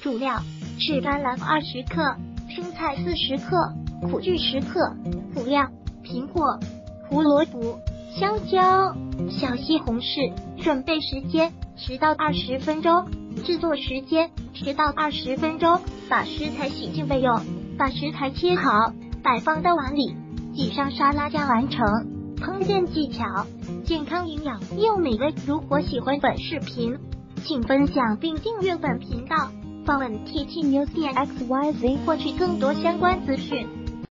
主料是甘蓝20克，生菜40克，苦苣10克。辅料：苹果、胡萝卜、香蕉、小西红柿。准备时间10到20分钟，制作时间10到20分钟。把食材洗净备用，把食材切好，摆放到碗里，挤上沙拉酱完成。烹饪技巧：健康营养又美味。如果喜欢本视频，请分享并订阅本频道，访问 TT News 点 XYZ 获取更多相关资讯。